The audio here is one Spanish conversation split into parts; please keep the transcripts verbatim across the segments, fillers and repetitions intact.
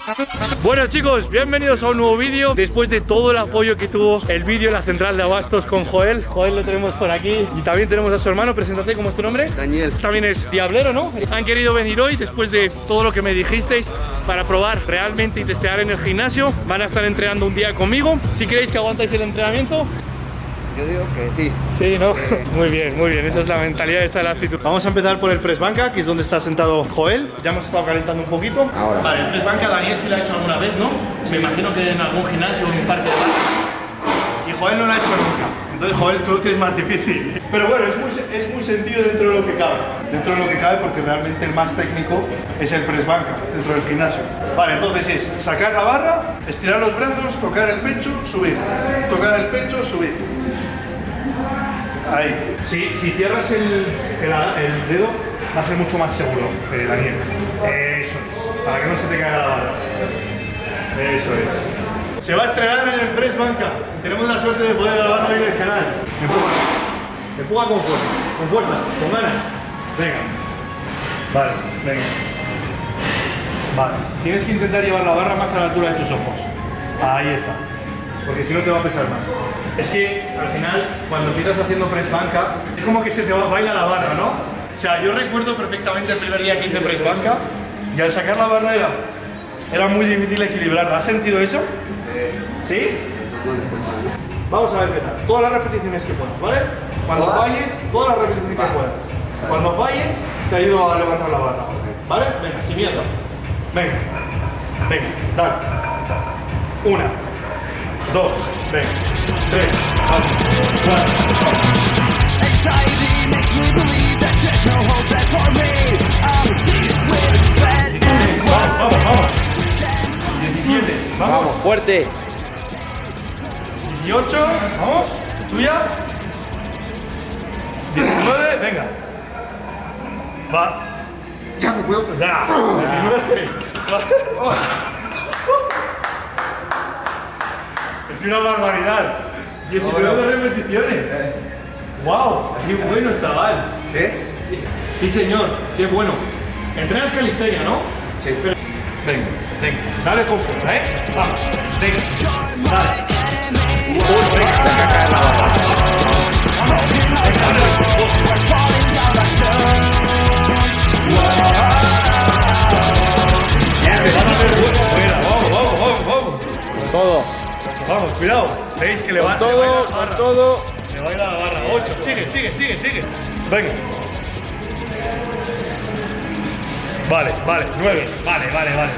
Bueno chicos, bienvenidos a un nuevo vídeo. Después de todo el apoyo que tuvo el vídeo en la central de abastos con Joel. Joel lo tenemos por aquí. Y también tenemos a su hermano. Preséntate, ¿cómo es tu nombre? Daniel. También es diablero, ¿no? Han querido venir hoy después de todo lo que me dijisteis para probar realmente y testear en el gimnasio. Van a estar entrenando un día conmigo. Si queréis que aguantáis el entrenamiento. Yo digo que sí. Sí, ¿no? Sí. Muy bien, muy bien. Esa es la mentalidad, esa es la actitud. Vamos a empezar por el press banca, que es donde está sentado Joel. Ya hemos estado calentando un poquito. Ahora. Vale, el press banca Daniel sí lo ha hecho alguna vez, ¿no? Me imagino que en algún gimnasio o en un parque de base. Y Joel no lo ha hecho nunca. Entonces, Joel, tú lo tienes más difícil. Pero bueno, es muy, es muy sencillo dentro de lo que cabe. Dentro de lo que cabe, porque realmente el más técnico es el press banca dentro del gimnasio. Vale, entonces es sacar la barra, estirar los brazos, tocar el pecho, subir. Tocar el pecho, subir. Ahí. Si, si cierras el, el, el dedo, va a ser mucho más seguro, eh, Daniel. Eso es. Para que no se te caiga la barra. Eso es. Se va a estrenar en el press banca. Tenemos la suerte de poder grabarlo ahí en el canal. Empuja. Empuja con fuerza. Con fuerza. Con ganas. Venga. Vale, venga. Vale. Tienes que intentar llevar la barra más a la altura de tus ojos. Ahí está. Porque si no te va a pesar más. Es que al final, cuando empiezas haciendo press banca, es como que se te va, baila la barra, ¿no? O sea, yo recuerdo perfectamente el primer día que hice press banca y al sacar la barra era, era muy difícil equilibrarla. ¿Has sentido eso? ¿Sí? Vamos a ver qué tal. Todas las repeticiones que puedas, ¿vale? Cuando falles, todas las repeticiones que puedas. Cuando falles, te ayudo a levantar la barra. ¿Vale? Venga, sin miedo. Venga. Venga, dale. Una. Dos, venga, tres, cuatro, vamos, vamos, vamos. diecisiete, vamos. Vamos, fuerte. dieciocho, vamos. Tuya. diecinueve, venga. Va. Ya no puedo. Ya. diecinueve. Es una barbaridad. diecinueve repeticiones. ¡Wow! ¡Qué bueno, chaval! ¿Qué? Sí, señor. ¡Qué bueno! Entrenas calistenia, ¿no? Sí. Venga, venga. Dale con fuerza, ¿eh? Vamos. Venga. Dale. Uno, venga. Deja caer la barra. Vamos, vamos, vamos, vamos. Con todo. Vamos, cuidado. Veis que le va todo, le baila la barra. con todo. Le baila la barra. ocho. Sigue, sigue, sigue, sigue. Venga. Vale, vale. nueve. Vale, vale, vale.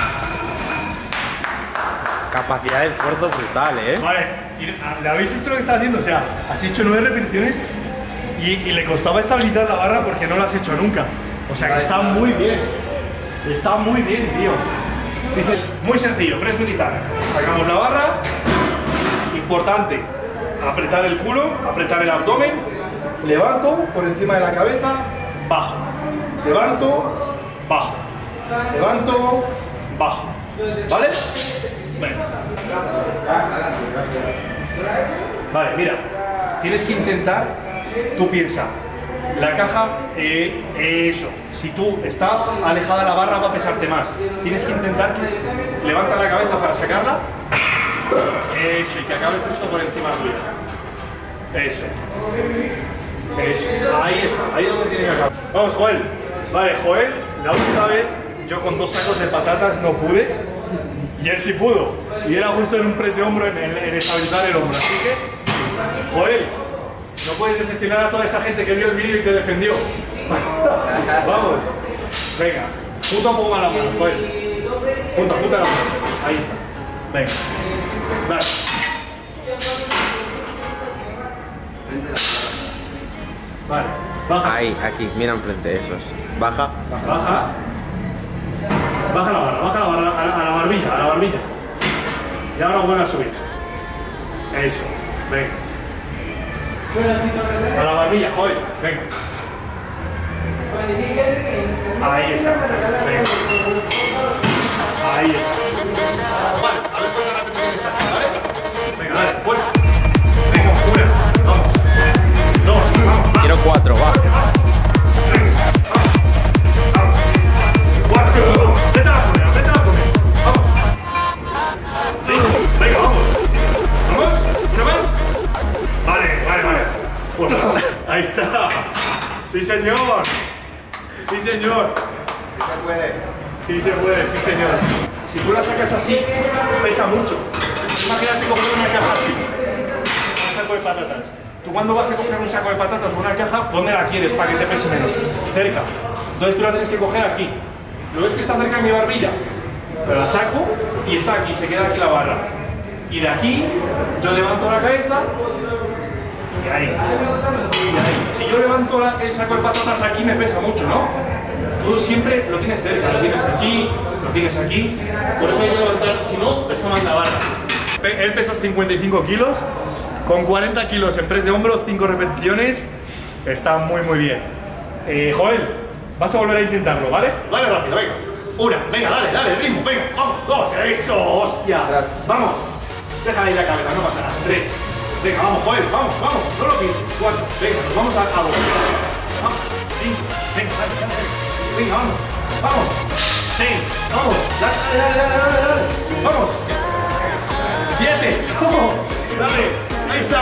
Capacidad de esfuerzo brutal, ¿eh? Vale. ¿Le habéis visto lo que está haciendo? O sea, has hecho nueve repeticiones y, y le costaba estabilizar la barra porque no lo has hecho nunca. O sea que está muy bien. Está muy bien, tío. Sí, sí. Muy sencillo, press militar. Sacamos la barra. Importante, apretar el culo, apretar el abdomen. Levanto por encima de la cabeza, bajo. Levanto, bajo. Levanto, bajo. ¿Vale? Venga. Vale, mira. Tienes que intentar, tú piensa, la caja, eh, eso. Si tú estás alejada de la barra va a pesarte más. Tienes que intentar que levanta la cabeza para sacarla. Eso, y que acabe justo por encima tuya. Eso. Eso. Ahí está, ahí es donde tiene que acabar. Vamos, Joel. Vale, Joel, la última vez yo con dos sacos de patatas no pude. Y él sí pudo. Y era justo en un press de hombro, en, en, en estabilizar el hombro. Así que, Joel, no puedes decepcionar a toda esa gente que vio el vídeo y te defendió. Vamos. Venga. Junta un poco más la mano, Joel. Junta, junta la mano. Ahí está. Venga. Dale. Vale. Baja. Ahí, aquí, mira enfrente, esos. Baja. Baja. Baja la barra, baja la barra a la, a la barbilla, a la barbilla. Y ahora vuelve a subir. Eso. Venga. A la barbilla, joder. Venga. Ahí está. Venga. Ahí está. Vale, a ver cuántas repeticiones sale, ¿vale? Venga, dale, fuera. Venga, una. Vamos. Dos, vamos. Quiero cuatro, va. Tres. Vamos. Vamos. Cuatro. Vete a la poner, vete a la poner. Vamos. Sí se puede, sí señor. Si tú la sacas así, pesa mucho. Imagínate coger una caja así, un saco de patatas. Tú cuando vas a coger un saco de patatas o una caja, ¿dónde la quieres para que te pese menos? Cerca. Entonces tú la tienes que coger aquí. ¿Lo ves que está cerca de mi barbilla? Pero la saco y está aquí, se queda aquí la barra. Y de aquí yo levanto la cabeza y ahí. Y ahí. Si yo levanto la, el saco de patatas aquí me pesa mucho, ¿no? Tú siempre lo tienes cerca, lo tienes aquí, lo tienes aquí. Por eso hay que levantar, si no, pesa más la barra. Él pesa cincuenta y cinco kilos, con cuarenta kilos en press de hombro, cinco repeticiones. Está muy muy bien. Eh, Joel, vas a volver a intentarlo, ¿vale? Dale rápido, venga. Una, venga, dale, dale, ritmo, venga, vamos, dos, eso, hostia. Vamos, déjala ahí la cabeza, no pasa nada. Tres, venga, vamos, Joel, vamos, vamos, no lo pienses. Cuatro, venga, nos vamos a, a dos. Vamos, cinco, venga, dale, dale, dale. Venga, vamos, vamos. Seis, vamos, dale, dale, dale, dale, dale. Vamos. Siete, vamos, dale, ahí está.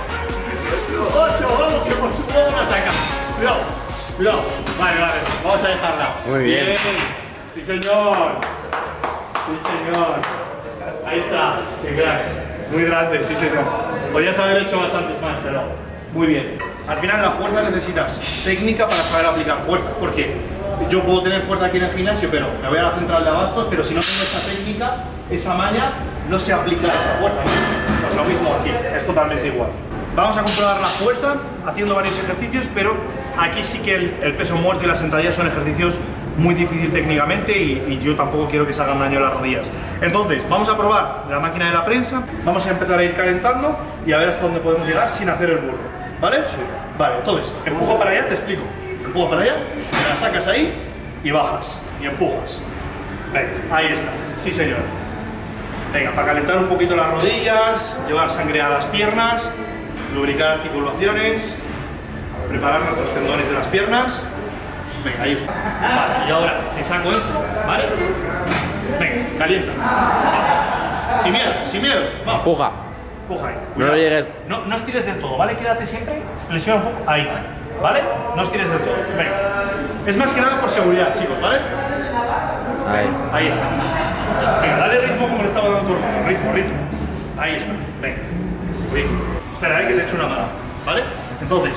Ocho, vamos, que por supuesto vamos a sacar. Cuidado, cuidado. Vale, vale, vamos a dejarla. Muy bien. Bien. Sí, señor. Sí, señor. Ahí está. Qué crack. Muy grande, sí, señor. Podrías haber hecho bastantes más, pero muy bien. Al final, la fuerza necesitas técnica para saber aplicar fuerza. Porque yo puedo tener fuerza aquí en el gimnasio, pero me voy a la central de abastos, pero si no tengo esa técnica, esa malla, no sé aplicar esa fuerza. Pues lo mismo aquí, es totalmente igual. Vamos a comprobar la fuerza haciendo varios ejercicios, pero aquí sí que el, el peso muerto y la sentadilla son ejercicios muy difíciles técnicamente y, y yo tampoco quiero que se hagan daño las rodillas. Entonces, vamos a probar la máquina de la prensa, vamos a empezar a ir calentando y a ver hasta dónde podemos llegar sin hacer el burro, ¿vale? Sí. Vale, entonces, empujo para allá, te explico. Empujo para allá, la sacas ahí y bajas y empujas. Venga, ahí está, sí señor. Venga, para calentar un poquito las rodillas, llevar sangre a las piernas, lubricar articulaciones, preparar nuestros tendones de las piernas. Venga, ahí está. Vale, y ahora te saco esto, ¿vale? Venga, calienta. Vamos. Sin miedo, sin miedo. Vamos. Empuja. Empuja ahí. No lo llegues. No, no estires del todo, ¿vale? Quédate siempre, flexiona un poco. Ahí, ¿vale? No estires del todo. Venga. Es más que nada por seguridad, chicos, ¿vale? Ahí. Ahí está. Venga, dale ritmo como le estaba dando tu hermano. Ritmo, ritmo. Ahí está. Venga. Bien. Espera, hay que te echo una mano, ¿vale? Entonces,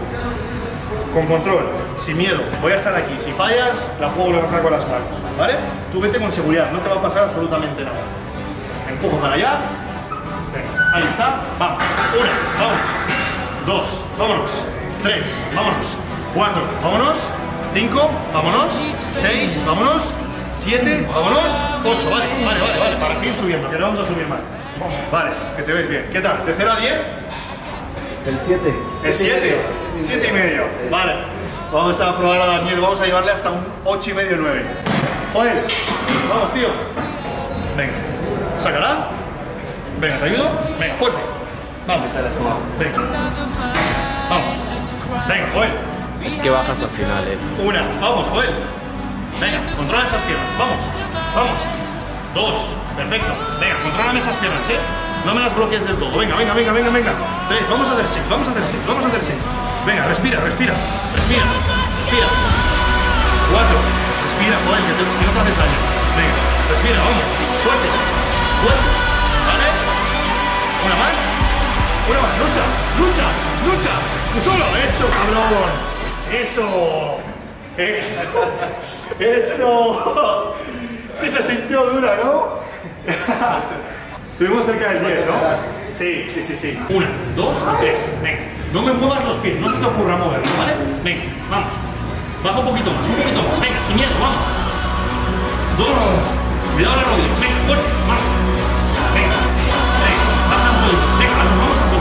con control, sin miedo, voy a estar aquí. Si fallas, la puedo levantar con las manos, ¿vale? Tú vete con seguridad, no te va a pasar absolutamente nada. Empujo para allá. Venga, ahí está. Vamos. Una, vámonos. Dos, vámonos. Tres, vámonos. Cuatro, vámonos. Cinco, vámonos. Seis, vámonos. Siete, vámonos. Ocho, vale, vale, vale, vale. Para seguir subiendo, que no vamos a subir más. Vale, que te ves bien. ¿Qué tal? ¿De cero a diez? El siete. El siete. siete y medio. Vale. Vamos a probar a Daniel. Vamos a llevarle hasta un ocho y medio, nueve. Joder. Vamos, tío. Venga. ¿Sacará? Venga, ¿te ayudo? Venga, fuerte. Vamos. Venga. Vamos. Venga, Joel. Es que baja hasta el final, eh. Una. Vamos, Joel. Venga, controla esas piernas. Vamos. Vamos. Dos. Perfecto. Venga, contrólame esas piernas, ¿eh? No me las bloquees del todo. Venga, venga, venga, venga, venga. Tres. Vamos a hacer seis. Vamos a hacer seis. Vamos a hacer seis. Venga, respira, respira. Respira. Respira. Cuatro. Respira, joder, si, te, si no te haces daño. Venga, respira, vamos. Fuerte. Fuerte. ¿Vale? Una más. Una más. Lucha. Lucha. Lucha. Tú solo. Eso, cabrón. Eso. Eso. Eso. Sí se sintió dura, ¿no? Estuvimos cerca del diez, ¿no? Sí, sí, sí, sí. Una, dos, tres. Venga. No me muevas los pies, no se te ocurra moverlo, ¿vale? Venga, vamos. Baja un poquito más, un poquito más. Venga, sin miedo, vamos. Dos. Cuidado las rodillas. Venga, fuerte, vamos. Venga. Seis. Baja un poquito. Venga, vamos, vamos a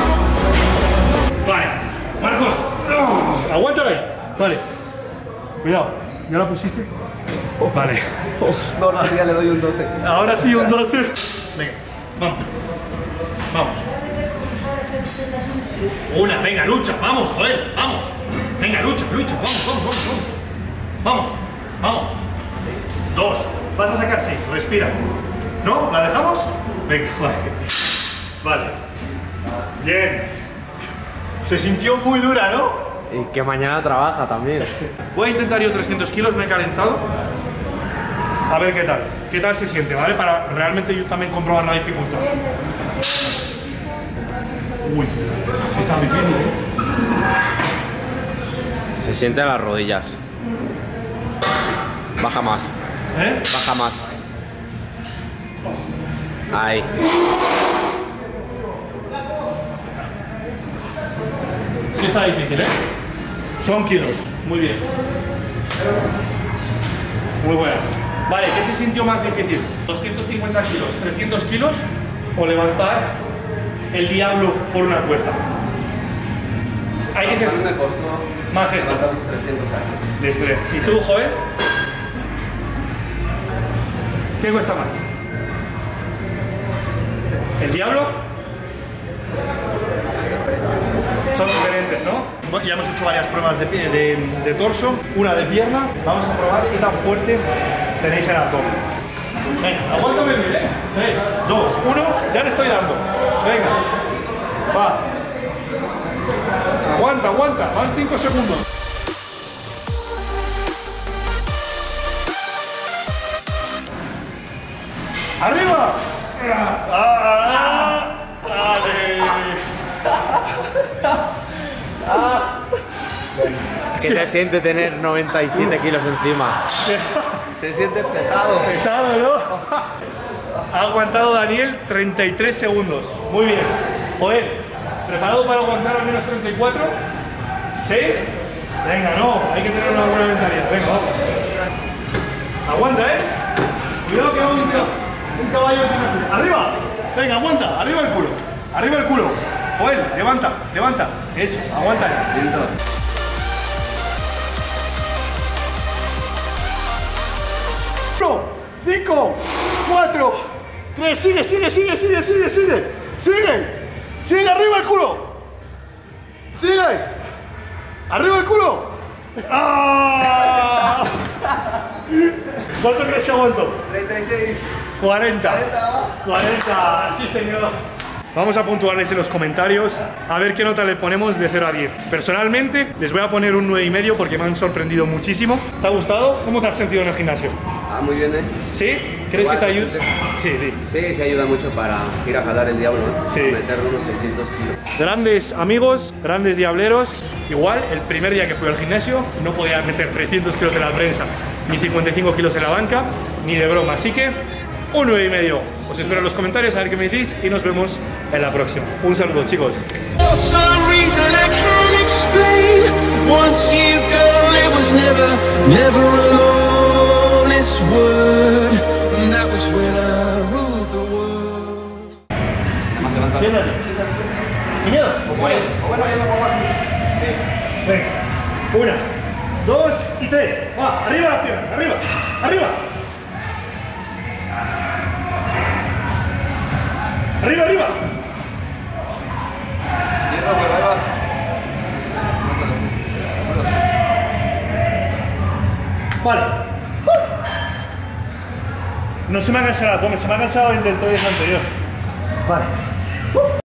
poco. Vale. Marcos. Oh, aguántala ahí. Vale. Cuidado. ¿Ya la pusiste? Oh, vale. Oh, no, no, así ya le doy un doce. Ahora sí, un doce. Venga, vamos. Vamos. Una, venga, lucha. Vamos, joder, vamos. Venga, lucha, lucha. Vamos, vamos, vamos, vamos. Vamos, vamos. Dos. Vas a sacar seis. Respira. ¿No? ¿La dejamos? Venga, vale. Vale. Bien. Se sintió muy dura, ¿no? Y que mañana trabaja también. Voy a intentar yo trescientos kilos, me he calentado. A ver qué tal. ¿Qué tal se siente, vale? Para realmente yo también comprobar la dificultad. Uy, sí está difícil, ¿eh? Se siente en las rodillas. Baja más. ¿Eh? Baja más. Ahí. Sí está difícil, ¿eh? Son kilos. Muy bien. Muy buena. Vale, ¿qué se sintió más difícil? ¿doscientos cincuenta kilos, trescientos kilos o levantar el diablo por una cuesta? Hay que ser A mí me costó más esto. levantar trescientos años. De estrés. ¿Y tú, Joel? ¿Qué cuesta más? ¿El diablo? Son diferentes, ¿no? Ya hemos hecho varias pruebas de, pie, de, de torso, una de pierna. Vamos a probar qué tan fuerte tenéis el abdomen. Venga, aguántame bien, ¿eh? tres, dos, uno, ya le estoy dando. Venga, va. Aguanta, aguanta, van cinco segundos. ¡Arriba! ¡Ah! ¡Ah! ¡Dale! ¿Qué se siente tener noventa y siete kilos encima? Se siente pesado. Pesado, ¿no? Ha aguantado Daniel treinta y tres segundos. Muy bien. Joder, ¿preparado para aguantar al menos treinta y cuatro? ¿Sí? Venga, no, hay que tener una buena mentalidad. Venga, vamos. Aguanta, ¿eh? Cuidado que va un, un caballo de... ¡Arriba! Venga, aguanta, arriba el culo. Arriba el culo. Joel, levanta, levanta. Eso, aguanta. cinco, cuatro, tres, sigue, sigue, sigue, sigue, sigue, sigue, sigue, sigue, arriba el culo, sigue, arriba el culo. ¡Ah! ¿Cuánto crees que aguanto? treinta y seis. cuarenta. cuarenta, sí señor. Vamos a puntuarles en los comentarios a ver qué nota le ponemos de cero a diez. Personalmente les voy a poner un nueve y medio porque me han sorprendido muchísimo. ¿Te ha gustado? ¿Cómo te has sentido en el gimnasio? Ah, muy bien, ¿eh? ¿Sí? ¿Crees Igual, que te ayuda? sí. Sí, sí. Sí, sí ayuda mucho para ir a jalar el diablo, ¿no? Sí. Meter unos seiscientos kilos. Grandes amigos, grandes diableros. Igual, el primer día que fui al gimnasio no podía meter trescientos kilos en la prensa, ni cincuenta y cinco kilos en la banca, ni de broma. Así que, un nueve y medio. Os espero en los comentarios a ver qué me decís y nos vemos en la próxima. Un saludo, chicos. For some reason I can't explain. Once you go, it was never, never an honest word. And that was when I ruled the world. Siéntate. Sin miedo. Bueno, ya me pongo aquí. Venga. Una, dos y tres. Va, arriba las piernas. Arriba. Arriba. Arriba, arriba. Vale. No se me ha cansado el abdomen, se me ha cansado el deltoides anterior. Vale.